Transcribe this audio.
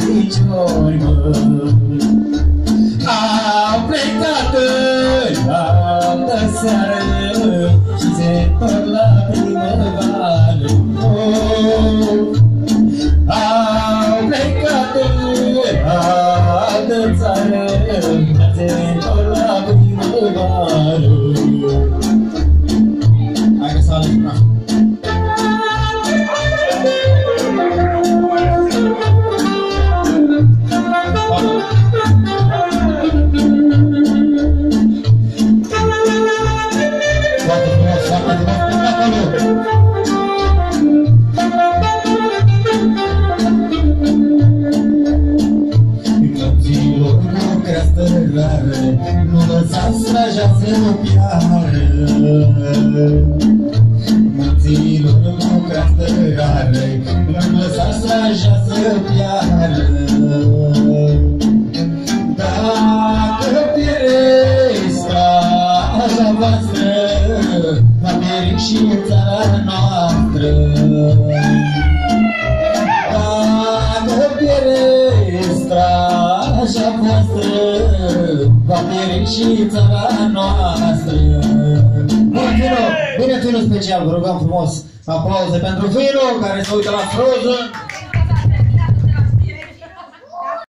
piciori, mă. Au plecat în altă seară și se întorc la primăvară. Au plecat în altă țară și se întorc la primăvară. Hai că s-a ales praf. Nu lăsați straja să nu piară. Măților, nu crească rare, nu lăsați straja să piară. Dacă pierde straja voastră, va pieri și țara noastră. Dacă pierde straja voastră, va pieri și țara noastră. Bine, Fino special, vă rugăm frumos aplauze pentru Fino, care se uită la Frozen.